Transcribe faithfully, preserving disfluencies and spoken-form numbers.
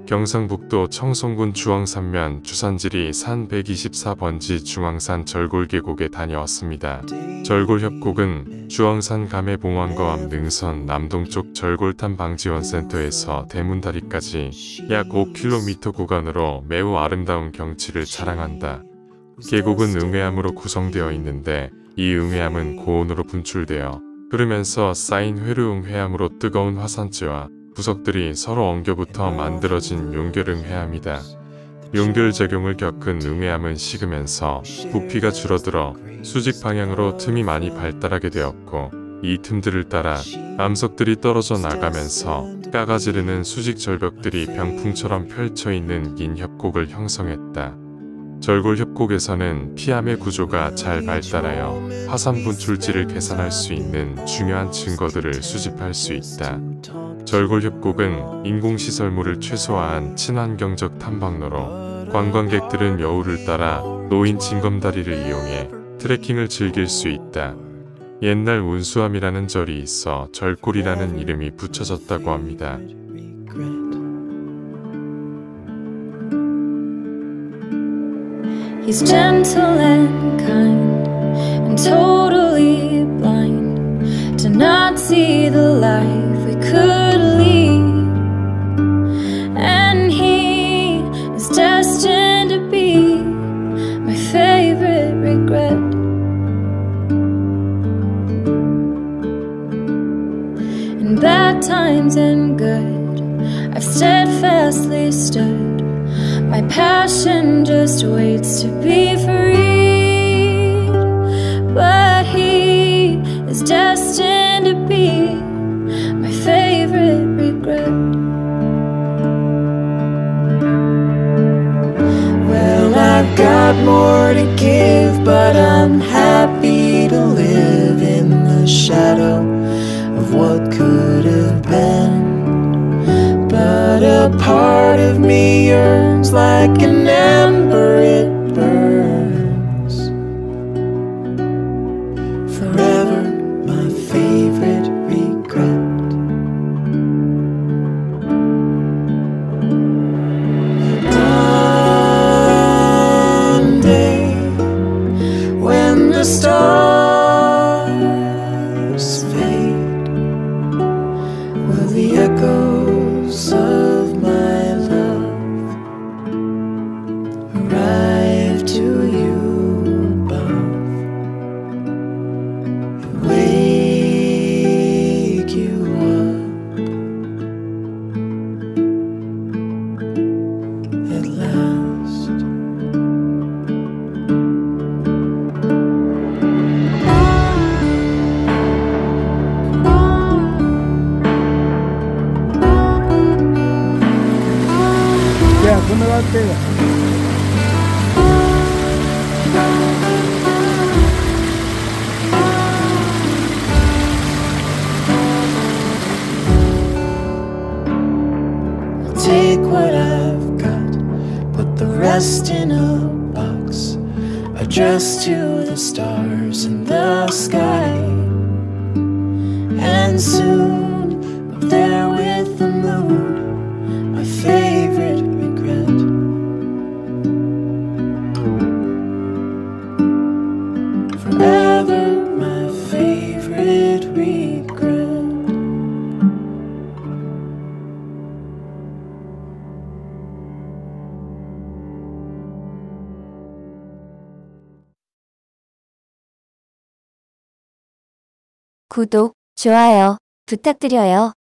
경상북도 청송군 주황산면 주산지리 산 백이십사 번지 중앙산 절골계곡에 다녀왔습니다. 절골협곡은 주황산 감해봉원거암 능선 남동쪽 절골탄 방지원센터에서 대문다리까지 약 오 킬로미터 구간으로 매우 아름다운 경치를 자랑한다. 계곡은 응해암으로 구성되어 있는데 이 응해암은 고온으로 분출되어 흐르면서 쌓인 회류응해암으로 뜨거운 화산재와 부석들이 서로 엉겨붙어 만들어진 용결응해암이다. 용결작용을 겪은 응해암은 식으면서 부피가 줄어들어 수직 방향으로 틈이 많이 발달하게 되었고, 이 틈들을 따라 암석들이 떨어져 나가면서 까가지르는 수직 절벽들이 병풍처럼 펼쳐있는 긴 협곡을 형성했다. 절골협곡에서는 피암의 구조가 잘 발달하여 화산 분출지를 계산할 수 있는 중요한 증거들을 수집할 수 있다. 절골협곡은 인공시설물을 최소화한 친환경적 탐방로로 관광객들은 여우를 따라 노인 징검다리를 이용해 트레킹을 즐길 수 있다. 옛날 운수암이라는 절이 있어 절골이라는 이름이 붙여졌다고 합니다. He's gentle and kind and totally blind to not see the life we could lead, and he is destined to be my favorite regret. In bad times and good, I've steadfastly stood. My passion just waits to be freed, but he is destined to be my favorite regret. Well, I've got more to give, but I'm happy to live in the shadow of what could have been. But a part of me yearns like an ember, it burns forever, my favorite regret. One day when the stars fade, will the echoes of my love arrive to you above and wake you up at last. Yeah, tú me vas a pegar. Take what I've got, put the rest in a box, addressed to the stars in the sky, and soon up there with the moon, my favorite regret. Forever my favorite regret. 구독, 좋아요 부탁드려요.